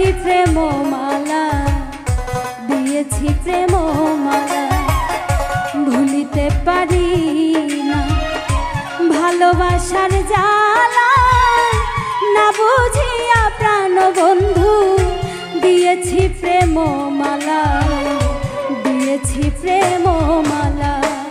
দিয়েছি প্রেম মালা, দিয়েছি প্রেম মালা, ভুলিতে পারি না ভালোবাসার জ্বালা, না বুঝিয়া প্রাণ বন্ধু দিয়েছি প্রেম মালা, দিয়েছি প্রেম মালা।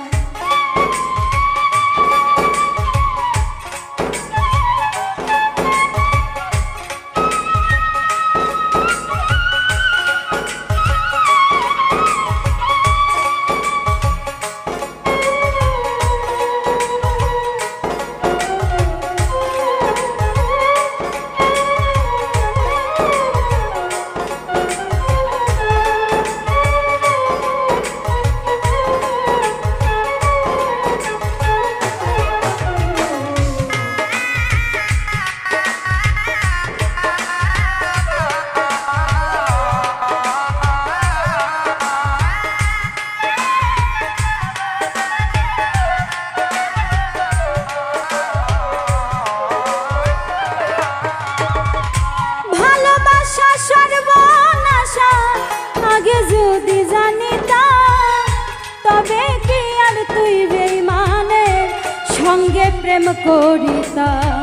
আগে যদি জানিতাম তবে কি আর তুই বেঈমানের সঙ্গে প্রেম করিতাম।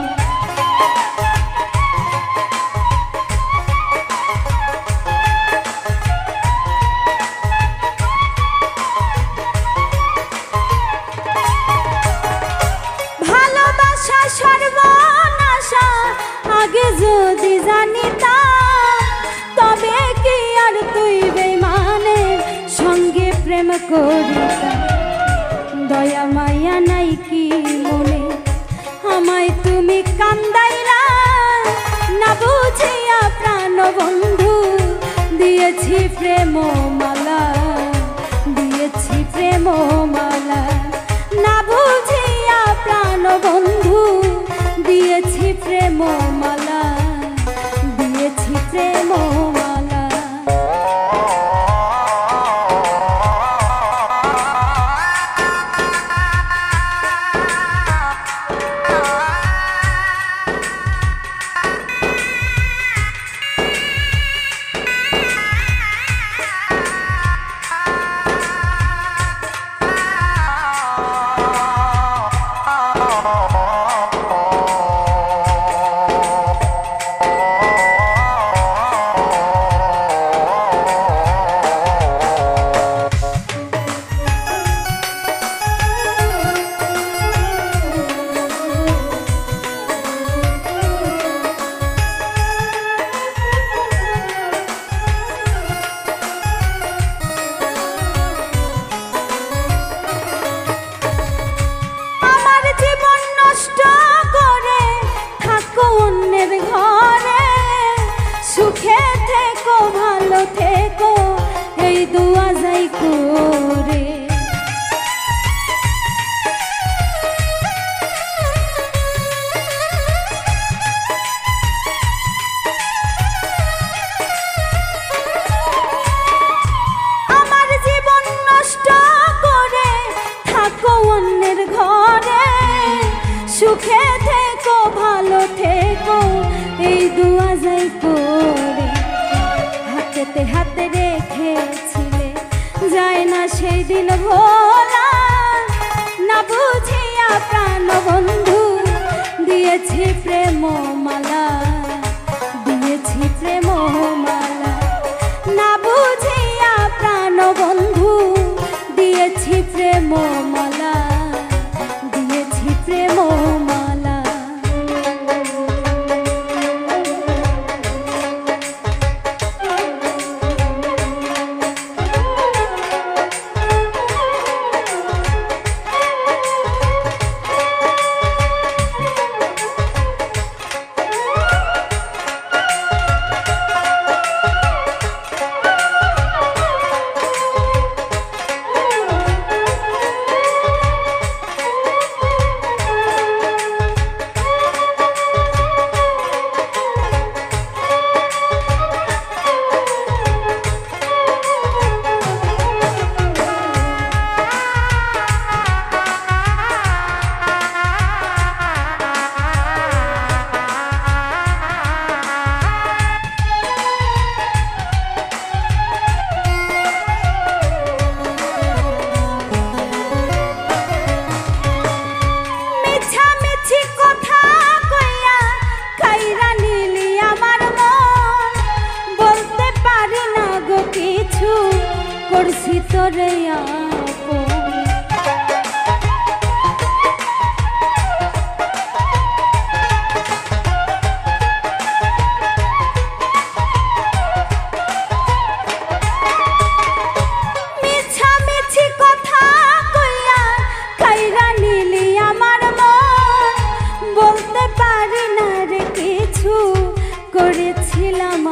ভালোবাসা সর্বনাশা আগে যদি জানিতাম তবে কি আর তুই বেঈমানের সঙ্গে প্রেম করিতাম। দয়া মায়া নাই কি মনে আমায় তুমি কান্দাইলা, না বুঝিয়া প্রাণ বন্ধু দিয়েছি প্রেম মালা, দিয়েছি প্রেম মালা, না বুঝিয়া প্রাণ বন্ধু দিয়েছি প্রেম মালা, দিয়েছি প্রেম মালা। সুখে থেকো ভালো থেকো এই দোয়া যাই করে। আমার জীবন নষ্ট করে থাকো অন্যের ঘরে, সুখে থেকো ভালো থেকো এই দোয়া যাই করে। হাতেতে হাতে রেখেছিলে যায় না সেই দিন ভোলা, না বুঝিয়া প্রাণ বন্ধু দিয়েছি প্রেম মালা, দিয়েছি প্রেম মালা, না বুঝিয়া প্রাণ বন্ধু দিয়েছি প্রেম মালা, দিয়েছি প্রেম মালা। তোরে আপন। মিছামিছি কথা কইয়া কাইরা নিলি আমার মন, বলতে পারি না রে কিছু করেছিলাম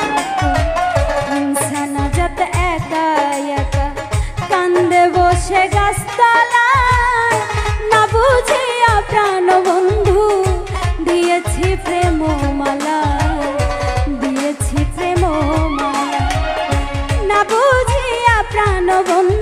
ইনসানা যত একা একা কান্দে বসে গাছতলায়, না বুঝিয়া প্রাণ বন্ধু দিয়েছি প্রেম মালা, দিয়েছি প্রেম মালা, না বুঝিয়া প্রাণ বন্ধু